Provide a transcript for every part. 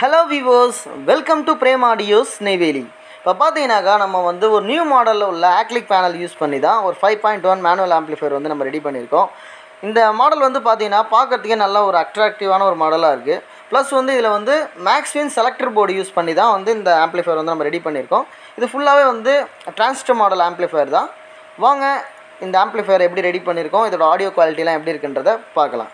Hello viewers, welcome to Prem Audios Neyveli. இப்போ பார்த்தீங்கன்னாக்கா நம்ம வந்து ஒரு நியூ மாடலில் உள்ள ஆக்லிக் பேனல் யூஸ் பண்ணி தான் ஒரு 5.1 மேனுவல் ஆம்ப்ளிஃபையர் வந்து நம்ம ரெடி பண்ணியிருக்கோம். இந்த மாடல் வந்து பார்த்தீங்கன்னா பார்க்குறதுக்கே நல்ல ஒரு அட்ராக்டிவான ஒரு மாடலாக இருக்குது. ப்ளஸ் வந்து இதில் வந்து மேக்ஸ்வின் செலக்டர் போர்டு யூஸ் பண்ணி தான் வந்து இந்த ஆம்ப்ளிஃபையர் வந்து நம்ம ரெடி பண்ணியிருக்கோம். இது ஃபுல்லாகவே வந்து டிரான்சிஸ்டர் மாடல் ஆம்ப்ளிஃபையர் தான். வாங்க இந்த ஆம்ப்ளிஃபையர் எப்படி ரெடி பண்ணியிருக்கோம், இதோட ஆடியோ குவாலிட்டிலாம் எப்படி இருக்குன்றதை பார்க்கலாம்.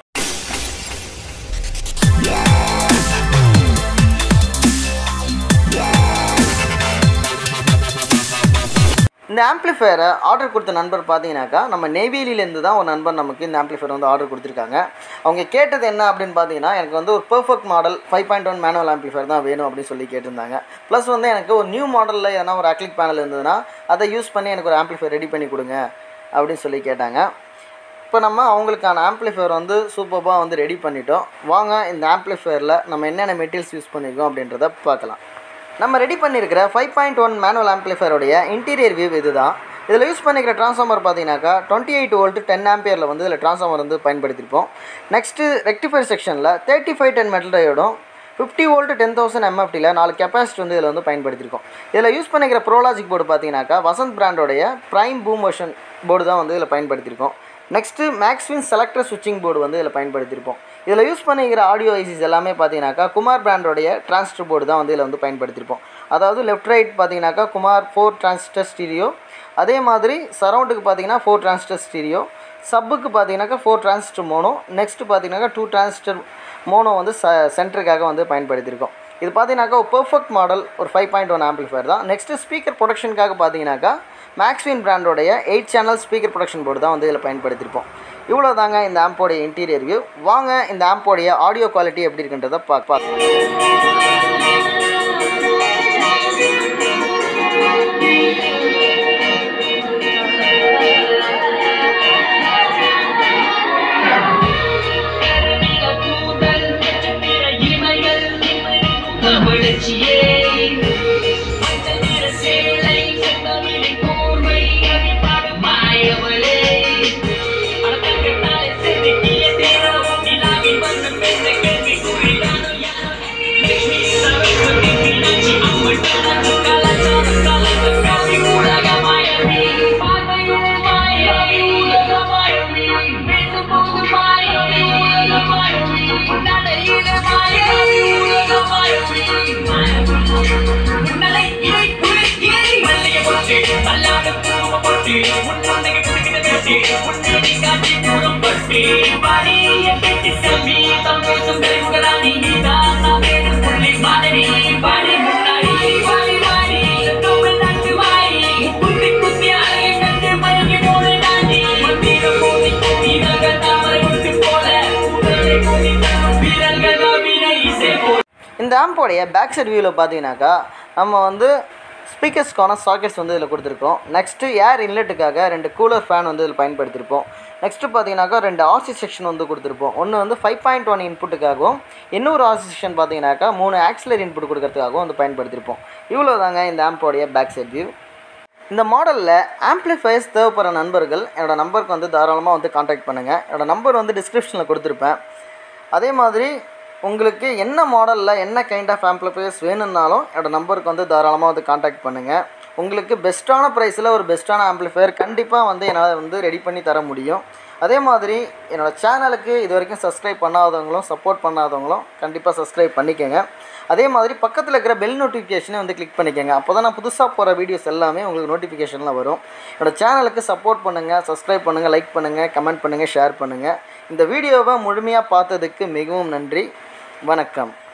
இந்த ஆம்ப்ளிஃபையரை ஆர்டர் கொடுத்த நண்பர் பார்த்தீங்கன்னாக்கா நம்ம நெய்வேலியிலேருந்து தான் ஒரு நண்பர் நமக்கு இந்த ஆம்ப்ளிஃபையர் வந்து ஆர்டர் கொடுத்துருக்காங்க. அவங்க கேட்டது என்ன அப்படின்னு பார்த்தீங்கன்னா, எனக்கு வந்து ஒரு பெர்ஃபெக்ட் மாடல் 5.1 மேனுவல் ஆம்ப்ளிஃபையர் தான் வேணும் அப்படின்னு சொல்லி கேட்டிருந்தாங்க. ப்ளஸ் வந்து எனக்கு ஒரு நியூ மாடலில் எதனா ஒரு ஆக்லிக் பேனல் இருந்ததுன்னா அதை யூஸ் பண்ணி எனக்கு ஒரு ஆம்ப்ளிஃபையர் ரெடி பண்ணி கொடுங்க அப்படின்னு சொல்லி கேட்டாங்க. இப்போ நம்ம அவங்களுக்கான ஆம்ப்ளிஃபையர் வந்து சூப்பராக வந்து ரெடி பண்ணிட்டோம். வாங்க இந்த ஆம்ப்ளிஃபையரில் நம்ம என்னென்ன மெட்டீரியல்ஸ் யூஸ் பண்ணியிருக்கோம் அப்படின்றத பார்க்கலாம். நம்ம ரெடி பண்ணியிருக்கிற 5.1 மேனுவல் ஆம்ப்ளிஃபையருடைய இன்டீரியர் வியூ இது தான். இதில் யூஸ் பண்ணிக்கிற ட்ரான்ஸ்ஃபார்மர் பார்த்தீங்கன்னாக்கா 28 வோல்ட் 10 ஆம்பியரில் வந்து இதில் ட்ரான்ஸ்ஃபார்மர் வந்து பயன்படுத்தியிருப்போம். நெக்ஸ்ட்டு ரெக்டிஃபையர் செக்ஷனில் 3510 மெட்டல் டயோடும் 50 வோல்ட் 10,000 MFTயில் 4 கெப்பாசிட்டி வந்து இதில் வந்து பயன்படுத்தியிருக்கோம். இதில் யூஸ் பண்ணிக்கிற ப்ரோலாஜிக் போர்டு பார்த்தீங்கன்னாக்கா வசந்த் பிராண்டோடைய ப்ரைம் பூம் வெர்ஷன் போர்டு தான் வந்து இதில் பயன்படுத்தியிருக்கோம். நெக்ஸ்ட்டு மேக்ஸ்வின் செலக்டர் சுவிட்சிங் போர்டு வந்து இதில் பயன்படுத்தியிருப்போம். இதில் யூஸ் பண்ணிக்கிற ஆடியோ ஐசிஸ் எல்லாமே பார்த்தீங்கன்னாக்கா குமார் பிராண்டோடைய டிரான்சிஸ்டர் போர்டு தான் வந்து இதில் வந்து பயன்படுத்தியிருப்போம். அதாவது லெஃப்ட் ரைட் பார்த்தீங்கன்னாக்கா குமார் 4 டிரான்சிஸ்டர் ஸ்டீரியோ, அதே மாதிரி சரௌண்டுக்கு பார்த்தீங்கன்னா 4 டிரான்சிஸ்டர் ஸ்டீரியோ, சப்புக்கு பார்த்தீங்கன்னாக்கா 4 டிரான்சிஸ்டர் மோனோ, நெக்ஸ்ட்டு பார்த்தீங்கன்னாக்கா 2 டிரான்சிஸ்டர் மோனோ வந்து சென்டருக்காக வந்து பயன்படுத்தியிருக்கோம். இது பார்த்தீங்கன்னாக்கா ஒரு பெர்ஃபெக்ட் மாடல் ஒரு 5.1 ஆம்ப்ளிஃபையர் தான். நெக்ஸ்ட்டு ஸ்பீக்கர் ப்ரொடக்ஷனுக்காக பார்த்தீங்கன்னாக்கா மேக்ஸ்வின் பிராண்டோடைய 8 சேனல் ஸ்பீக்கர் ப்ரொடக்ஷன் போர்டு தான் வந்து இதில் பயன்படுத்தியிருப்போம். இவ்வளோ தாங்க இந்த ஆம்போடைய இன்டீரியர் வியூ. வாங்க இந்த ஆம்போடைய ஆடியோ குவாலிட்டி எப்படி இருக்குன்றதை பார்க்கலாம். இந்த ஆம்போடைய பேக் சைட் வியூவில் பார்த்தீங்கன்னாக்கா நம்ம வந்து ஸ்பீக்கர்ஸ்க்கான சாக்கெட்ஸ் வந்து இதில் கொடுத்துருக்கோம். நெக்ஸ்ட்டு ஏர் இன்லெட்டுக்காக 2 கூலர் ஃபேன் வந்து இதில் பயன்படுத்தியிருப்போம். நெக்ஸ்ட்டு பார்த்தீங்கன்னாக்கா 2 ஆர்சி செக்ஷன் வந்து கொடுத்துருப்போம். ஒன்று வந்து 5.1 இன்புட்டுக்காகவும், இன்னொரு ஆர்சி செக்ஷன் பார்த்தீங்கன்னாக்கா 3 ஆக்சிலரி இன்புட் கொடுக்கறதுக்காகவும் வந்து பயன்படுத்தியிருப்போம். இவ்வளோ தாங்க இந்த ஆம்போடைய பேக் சைட் வியூ. இந்த மாடலில் ஆம்ப்ளிஃபையர்ஸ் தேவைப்படுற நண்பர்கள் என்னோடய நம்பருக்கு வந்து தாராளமாக வந்து காண்டாக்ட் பண்ணுங்கள். என்னோடய நம்பர் வந்து டிஸ்கிரிப்ஷனில் கொடுத்துருப்பேன். அதே மாதிரி உங்களுக்கு என்ன மாடலில் என்ன கைண்ட் ஆஃப் ஆம்ப்ளிஃபையர்ஸ் வேணும்னாலும் என்னோடய நம்பருக்கு வந்து தாராளமாக வந்து காண்டாக்ட் பண்ணுங்கள். உங்களுக்கு பெஸ்ட்டான ப்ரைஸில் ஒரு பெஸ்ட்டான ஆம்ப்ளிஃபையர் கண்டிப்பாக வந்து என்னால் வந்து ரெடி பண்ணி தர முடியும். அதே மாதிரி என்னோடய சேனலுக்கு இது வரைக்கும் சப்ஸ்கிரைப் பண்ணாதவங்களும் சப்போர்ட் பண்ணாதவங்களும் கண்டிப்பாக சப்ஸ்கிரைப் பண்ணிக்கோங்க. அதே மாதிரி பக்கத்தில் இருக்கிற பெல் நோட்டிஃபிகேஷனை வந்து கிளிக் பண்ணிக்கோங்க. அப்போ தான் நான் புதுசாக போகிற வீடியோஸ் எல்லாமே உங்களுக்கு நோட்டிஃபிகேஷனில் வரும். என்னோடய சேனலுக்கு சப்போர்ட் பண்ணுங்கள், சப்ஸ்கிரைப் பண்ணுங்கள், லைக் பண்ணுங்கள், கமெண்ட் பண்ணுங்கள், ஷேர் பண்ணுங்கள். இந்த வீடியோவை முழுமையாக பார்த்ததுக்கு மிகவும் நன்றி. வணக்கம்.